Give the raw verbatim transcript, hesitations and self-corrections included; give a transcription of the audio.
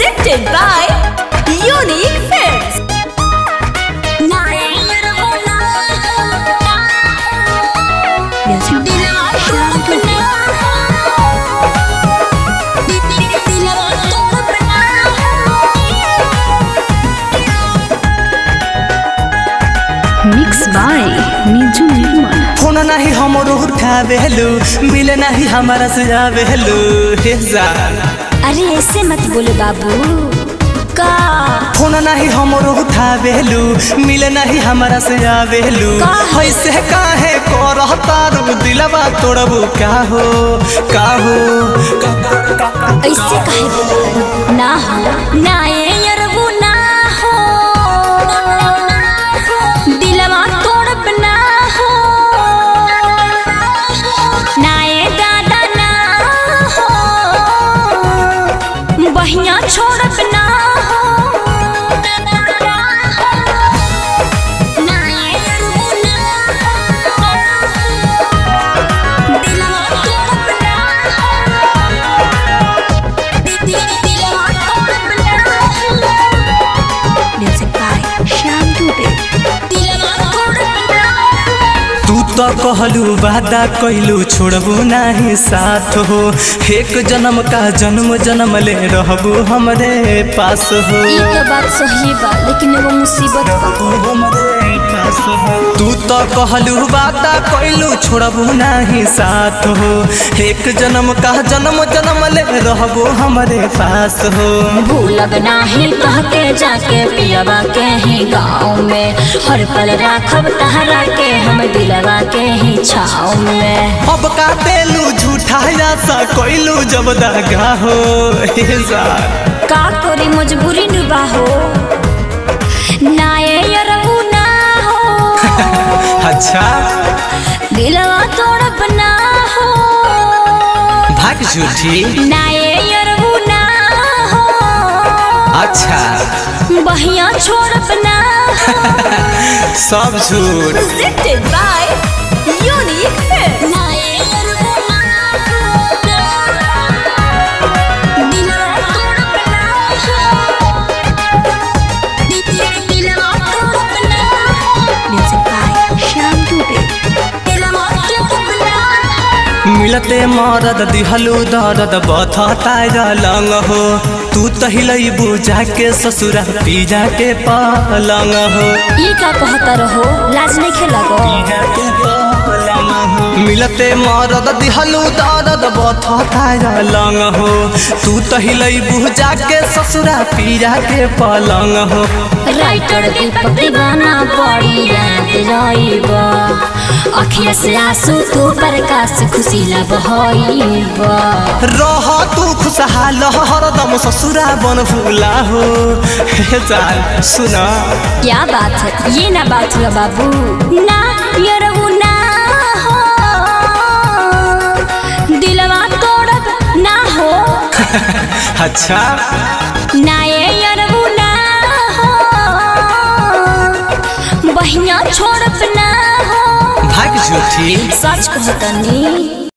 presented by Unique Films. Mix by Niju Nirmal. Phone नहीं हमरो उठावेलू, मिले नहीं हमारा सुझावेलू। अरे ऐसे मत बोलो बाबू का। फोन नहीं हमरो उठावेलू, मिले नहीं हमारा सुझावेलू। ऐसे काहे करहता रू दिलवा तोड़बू का हो का हो। ऐसे काहे बोलो ना हो ना ये यरबू ना हो, दिलवा तोड़ब ना हो ना ये दादा ना हो, बहिया छोड़ब ना हो ना ये यरबू ना हो, दिलवा तोड़ब ना तू तो कहलू वादा कैलू छोड़बू नहीं साथ हो। एक जन्म का जन्म जन्म ले रहबू हमरे पास हो। ये तो बात सही बा, लेकिन वो मुसीबत बा। तू तो कहलू वादा कैलू छोड़बू नहीं साथ हो। एक जन्म का जन्म जन्म ले रहबू हमरे पास हो। भूलब नाही कहके जाके पियबा के ही गाँव में, हर पल राखब तहरा के हम दिलवा के ही छाँव में। अब का देलू झूठा सा कैलू जब दगा हो। का करी मजबूरी डूबा हो ना ये यरबू ना हो। अच्छा दिलवा तोड़ब ना हो, भाग झूठी ना ये यरबू ना हो। अच्छा बहिया छोड़ब ना हो। सब झूठ। Presented by Unique Films. ना ये यरबू ना हो, दिलवा तोड़ब ना हो, दिलवा तोड़ब ना हो, दिलवा तोड़ब ना हो। मिलते मरद दिहलू दर्द बथता लंग हो। तू तहिलबू जाके ससुरा पी जाके पलंग हो। ई का कहता रहो, लाज नहीं खेलगो। मिलते मरद दिहलू दर्द बथता लंग हो। तू तहिलबू जाके ससुरा पी जाके पलंग हो। राइटर दीपक दीवाना बड़ी याद रहीबा, अखिया से आंसू तू प्रकाश खुशी लब होइबा। रह तू खुशहाल हरदम ससुरा बन फूला हो। चाल सुना क्या बात है, ये ना बात हुआ बाबू। ना यरबू ना हो, दिलवा तोड़ब ना हो। अच्छा ना ये यरबू ना हो, बहिया छोड़ब ना हो। भाग झूठी सच कहतनी।